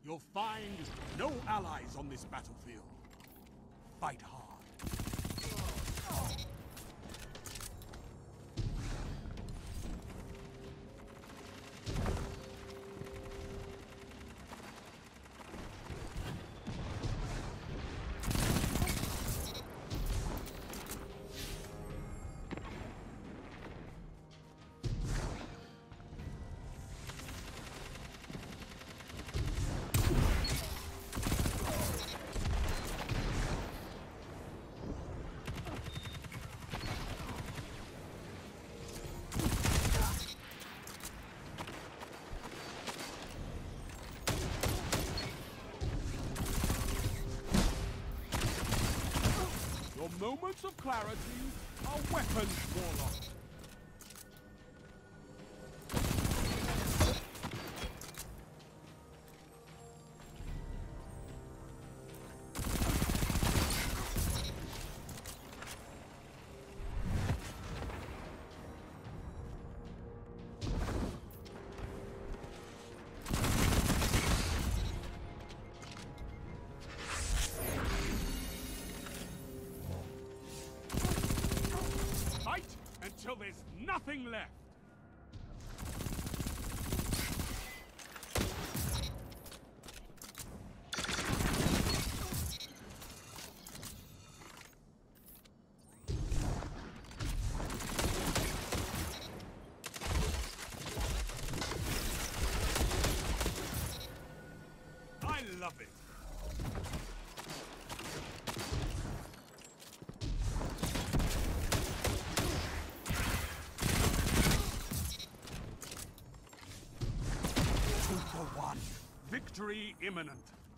You'll find no allies on this battlefield. Fight hard. Your moments of clarity are weapons, Warlock. Until there's nothing left. I love it. Victory imminent.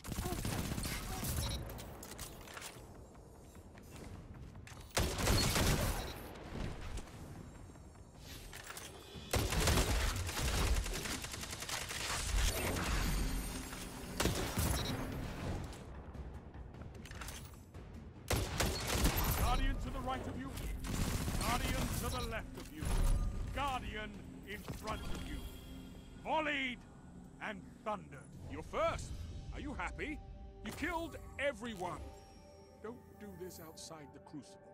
Guardian to the right of you. Guardian to the left of you. Guardian in front of you. Volleyed and thundered. You're first. Are you happy? You killed everyone. Don't do this outside the Crucible.